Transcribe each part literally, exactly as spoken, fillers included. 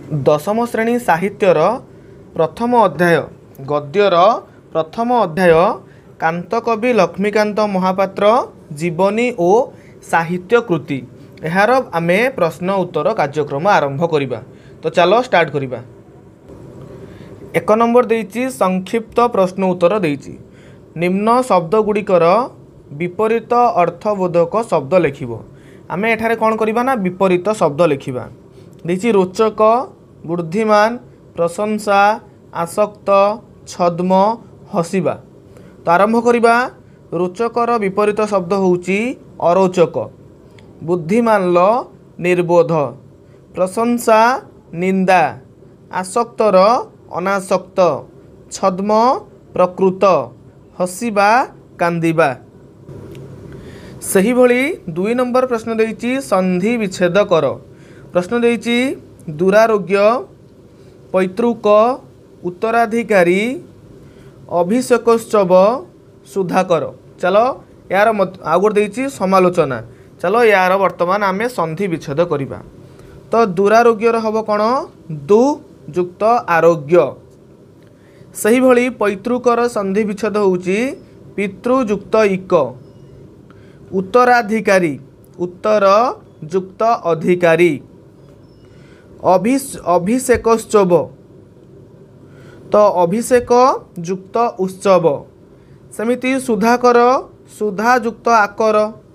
दशम श्रेणी साहित्यर प्रथम अध्याय गद्यर प्रथम अध्याय कांतकवि लक्ष्मीकांत महापात्र जीवनी और साहित्य कृति यार आमे प्रश्न उत्तर कार्यक्रम आरंभ करिबा। तो चलो स्टार्ट करिबा। एक नंबर देइछि संक्षिप्त प्रश्न उत्तर देइछि निम्न शब्द गुड़िकर विपरीत अर्थबोधक शब्द लिखिबो। आमे एठारे कोन करिबा ना विपरीत शब्द लिखिबा। देइछि रोचक बुद्धिमान प्रशंसा आसक्त छद्म हसिबा। तो आरंभ करिबा। रोचकर विपरीत शब्द होउछि अरोचक, बुद्धिमान ल निर्बोध, प्रशंसा निंदा, आसक्तर अनासक्त, छद्म प्रकृत, हसिबा कांदिबा। सही भली दुई नंबर प्रश्न देइछि संधि विच्छेद कर। प्रश्न देइछि दुरारोग्य, पैतृक, उत्तराधिकारी, अभिषेकोत्सव, सुधाकर। चलो यार आगुड़ देइछि समालोचना। चलो यार वर्तमान आमे संधि विच्छेद करिबा। तो दुरारोग्यर हबो कोन दु युक्त आरोग्य। सही भली पैतृकर संधि विच्छेद होउछि पितृ युक्त इक। उत्तराधिकारी उत्तर युक्त अधिकारी। अभिष अभिषेकोत्सव तो अभिषेक युक्त उत्सव। सेमिति सुधाकर सुधा युक्त आकर।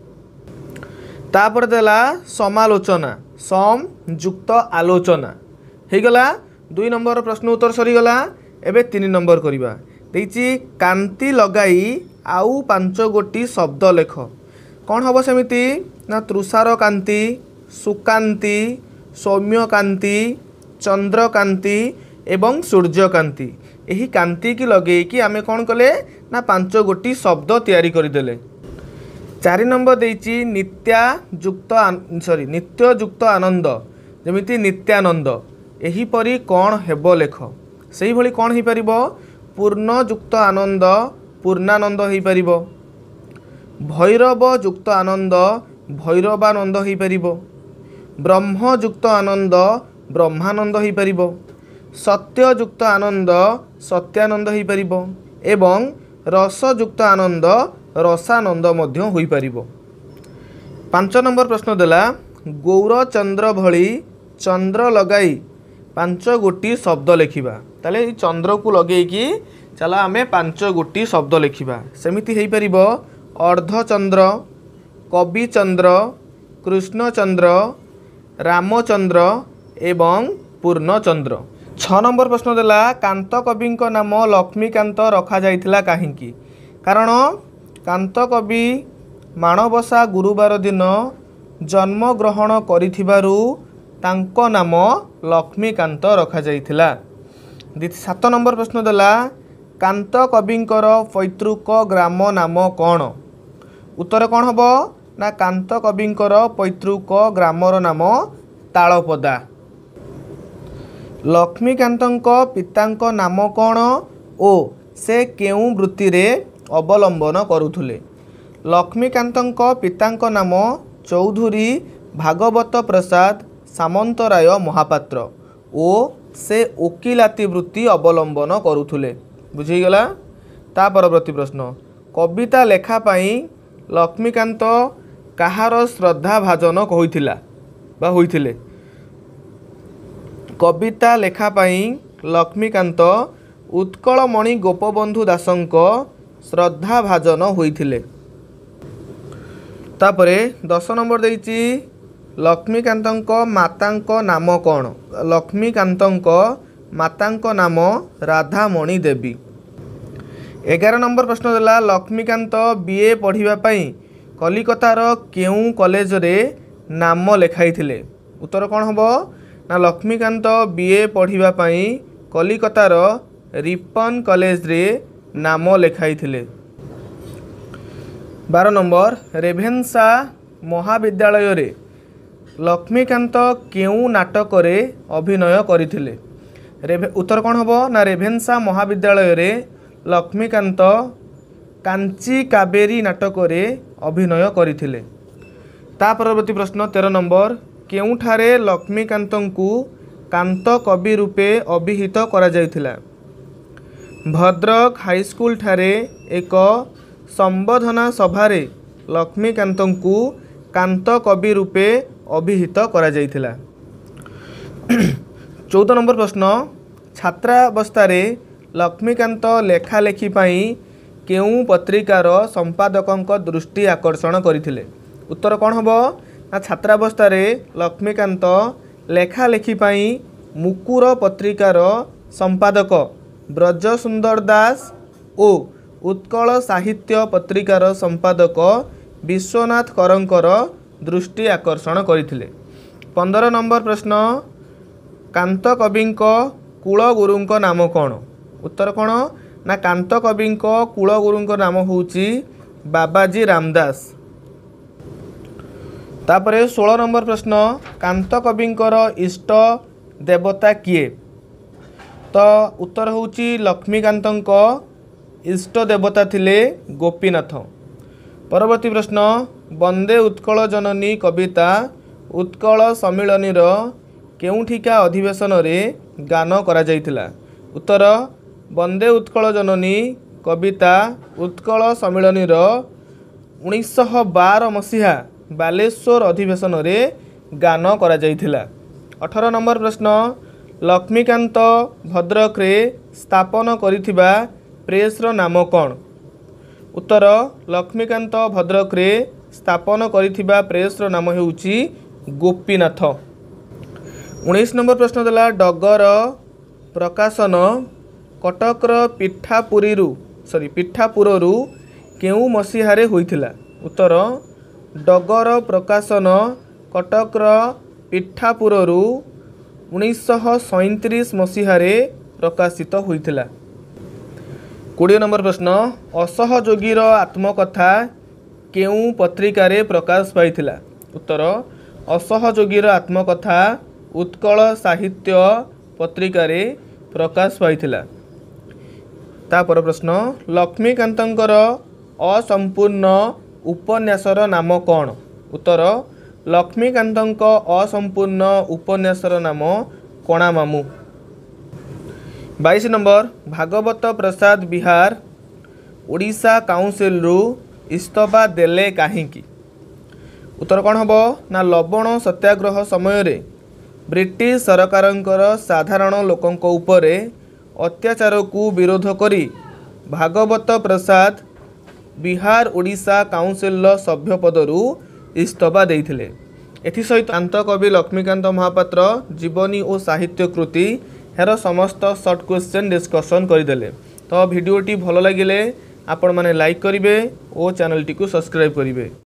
तापर देला समालोचना सम युक्त आलोचना। हो गला दुई नंबर प्रश्न उत्तर सरीगला। एबे तीन नंबर करिबा। देइछि कांति लगाई आउ पांच गोटी शब्द लेख। कौन हम सेमिति ना तृषार कांति, सुकांति, सौम्यकांति, चंद्रकांति एवं सूर्यकांति। यही कांति की लगे कि आमे कौन कले ना पांच गोटी शब्द तैयारी करदेले। चारि नंबर देइछि नित्या युक्त सॉरी नित्य युक्त आनंद जमिति नित्यानंद। एही परी कौन हेबो लेख। सही भली कौन ही परिबो पूर्ण युक्त आनंद पूर्णानंद ही परिबो। भैरव युक्त आनंद भैरवानंद ही परिबो। ब्रह्म युक्त आनंद ब्रह्मानंद ही परिबो। सत्य युक्त आनंद सत्यानंद ही परिबो एवं रस युक्त आनंद रसानंद मध्य होई परिबो। पांच नंबर प्रश्न देला गौरचंद्र भली चंद्र लगाई पांच गोटी शब्द लिखिबा। ताले चंद्र को लगे कि चला आमे पांच गोटी शब्द लिखिबा। सेमिति हेई परिबो अर्धचंद्र, कविचंद्र, कृष्णचंद्र, रामचंद्र एवं पूर्णचंद्र। छ नंबर प्रश्न देला कांत कवि नाम लक्ष्मीकांत रखा जाइथिला काहींकी। कारण कांत कवि माणबसा गुरुवार दिन जन्म ग्रहण करिथिबारु तांको नाम लक्ष्मीकांत रखा जाइथिला। सात नंबर प्रश्न देला कांत कविंकर पैतृक ग्राम नाम कौन। उत्तर कौन हबो ना कांत कविंकर पैतृक ग्रामर नाम तालपदा। लक्ष्मीकांतଙ୍କ पिताଙ୍କ नाम कौन ओ से केउं वृत्ति रे अवलंबन करुथुले। लक्ष्मीकांतଙ୍କ पिताଙ୍କ नाम चौधुरी भागवत प्रसाद सामंतराय महापात्र ओ से ओकिलाती वृत्ति अवलंबन करुथुले। बुझीगला। ता परवर्ती प्रश्न कविता लेखा पाई लक्ष्मीकांत कहार श्रद्धा भाजन होइथिला बा होइथिले। कविता लेखा पाई लक्ष्मीकांत उत्कलमणि गोपबंधु दासंक श्रद्धा भाजन होइथिले। तापरे दस नंबर देइछि लक्ष्मीकांतंक मातांक नाम कौन। लक्ष्मीकांतंक मातांक नाम राधामणि देवी। एगार नंबर प्रश्न देला लक्ष्मीकांत बीए पढ़िबा पई कलिकतार केउं कॉलेज रे नाम लेखाइथिले। उत्तर कौन हबो ना लक्ष्मीकांत बीए पढ़िबा पई कलिकतार रिपन कॉलेज रे नाम लेखाइथिले। बारह नंबर रेभेन्सा महाविद्यालय रे लक्ष्मीकांत केउं नाटक रे अभिनय करिथिले। रेभे उत्तर कौन हबो ना रेभेन्सा महाविद्यालय रे लक्ष्मीकांत कांची कावेरी नाटक रे अभिनय करिथिले। ता परवर्ती प्रश्न तेरह नंबर केउठारे लक्ष्मीकांतंकु कांत कवि रूपे अभिहित करा जायथिला। भद्रक हाईस्कूल ठारे एक संबोधना सभारे लक्ष्मीकांतंकु कांत कवि रूपे अभिहित करा जायथिला। चौदह नंबर प्रश्न, छात्रावस्थारे लक्ष्मीकांत लेखालेखी पाई केउं पत्रिकार संपादकंक दृष्टि आकर्षण करथिले? उत्तर कौन हबो ना छात्रावस्थारे लक्ष्मीकांत लेखालेखी पाई मुकुर पत्रिकार संपादक ब्रजसुंदर दास ओ उत्कल साहित्य पत्रिकार संपादक विश्वनाथ करंकर दृष्टि आकर्षण करथिले। पंद्रह नंबर प्रश्न, कांत कविंक कुलगुरुंक नाम कौन? उत्तर कौन ना कांत कविंक कुलगुरुंक नाम होउची बाबाजी रामदास। तापरे सोलह नंबर प्रश्न, कांत कविंकर इष्ट देवता किए? तो उत्तर होउची लक्ष्मीकांतंक इष्ट देवता थिले गोपीनाथ। परवर्ती प्रश्न, वंदे उत्कल जननी कविता उत्कल सम्मिलनीर केउठिका अधिवेशन रे गान करा जायतिला? उत्तर वंदे उत्कल जननी कविता उत्कल सम्मिलनीर उन्नीस बारह मसीहा बालेश्वर अधिवेशन रे गान करा जायतिला। अठारह नंबर प्रश्न, लक्ष्मीकांत भद्रक रे स्थापन करिथिबा प्रेसर नाम कौन? उत्तर लक्ष्मीकांत भद्रक रे स्थापन करिथिबा प्रेसर नाम हेउची गोपीनाथ। उन्नीस नंबर प्रश्न देला, डगर प्रकाशन कटकर पिठापुरीरु सॉरी पिठापुररु केउ मसीहारे होइथिला? उत्तर डगर प्रकाशन कटकर पिठापुररु उन्नीस सैंतीस मसीहारे प्रकाशित होइथिला। बीस नंबर प्रश्न, असहयोगीर आत्मकथा केउ पत्रिकारे प्रकाश पाइथिला? उत्तर असहयोगीर आत्मकथा उत्कल साहित्य पत्रिकारे प्रकाश पाइथिला। तापर प्रश्न, लक्ष्मीकांतंकर असंपूर्ण उपन्यासर नाम कौन? उत्तर लक्ष्मीकांतंक असंपूर्ण उपन्यासर नाम कणा मामू। बाईस नंबर, भागवत प्रसाद बिहार ओडिशा काउंसिल रु इस्तफा देले काहींकी? उत्तर कौन हबो ना लवण सत्याग्रह समय रे ब्रिटिश सरकारंकर साधारण लोकंक उपरे अत्याचार को विरोध करी भागवत प्रसाद बिहार ओडिशा काउंसिल सभ्य पदरु इस्तफा देइथिले। एथि सहित कांत कवि लक्ष्मीकांत महापात्र जीवनी और साहित्य कृति हेर समस्त शॉर्ट क्वेश्चन डिस्कशन करदेले। तो भिडियोटी भल लगिले आपण माने लाइक करिवे और चैनल टी को सब्सक्राइब करिवे।